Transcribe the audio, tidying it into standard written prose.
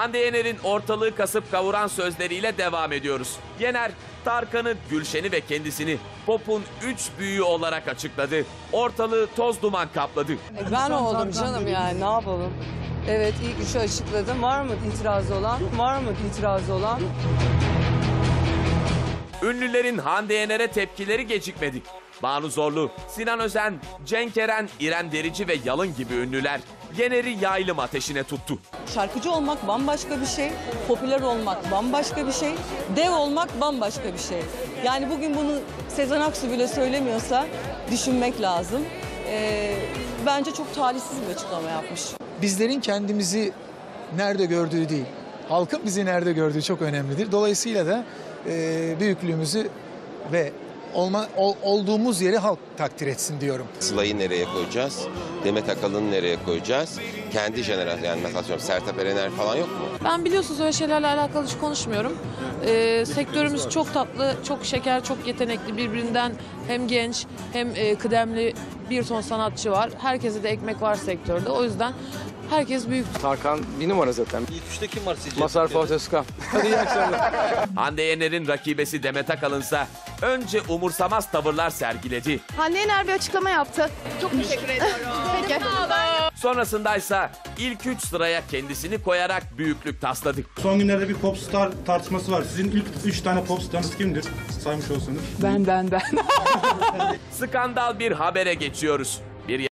Hande Yener'in ortalığı kasıp kavuran sözleriyle devam ediyoruz. Yener, Tarkan'ı, Gülşen'i ve kendisini pop'un 3 büyüğü olarak açıkladı. Ortalığı toz duman kapladı. Ben oldum canım, yani ne yapalım? Evet, ilk üçü açıkladım. Var mı itirazı olan? Var mı itirazı olan? Ünlülerin Hande Yener'e tepkileri gecikmedi. Banu Zorlu, Sinan Özen, Cenk Eren, İrem Derici ve Yalın gibi ünlüler Yener'i yaylım ateşine tuttu. Şarkıcı olmak bambaşka bir şey, popüler olmak bambaşka bir şey, dev olmak bambaşka bir şey. Yani bugün bunu Sezen Aksu bile söylemiyorsa düşünmek lazım. Bence çok talihsiz bir açıklama yapmış. Bizlerin kendimizi nerede gördüğü değil, halkın bizi nerede gördüğü çok önemlidir. Dolayısıyla da büyüklüğümüzü ve olduğumuz yeri halk takdir etsin diyorum. Sıla'yı nereye koyacağız? Demet Akalın'ı nereye koyacağız? Kendi jenerasyon, yani mesela Sertab Erener falan yok mu? Ben biliyorsunuz öyle şeylerle alakalı hiç konuşmuyorum. Sektörümüz çok tatlı, çok şeker, çok yetenekli, birbirinden hem genç hem kıdemli bir ton sanatçı var. Herkese de ekmek var sektörde. O yüzden herkes büyük. Tarkan bir numara zaten. İlk üçte kim var sizce? Mazhar Fuat Özkan. Hadi iyi akşamlar. Hande Yener'in rakibesi Demet Akalın'sa önce umursamaz tavırlar sergiledi. Hande Yener bir açıklama yaptı. Çok teşekkür ediyorum. Peki. Sonrasındaysa ilk 3 sıraya kendisini koyarak büyüklük tasladı. Son günlerde bir popstar tartışması var. Sizin ilk 3 tane popstarınız kimdir? Saymış olsanız. Ben. Skandal bir habere geçiyoruz.